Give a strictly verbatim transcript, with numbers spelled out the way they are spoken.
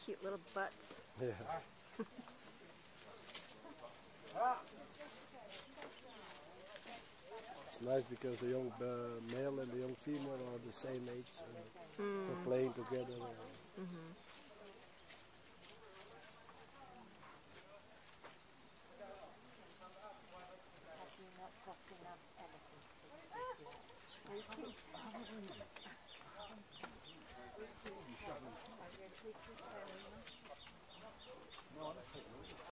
cute little butts. Yeah. It's nice because the young uh, male and the young female are the same age and Mm. they're playing together. Mm-hmm. Have you not got enough elephant pictures yet? We keep, we keep, we keep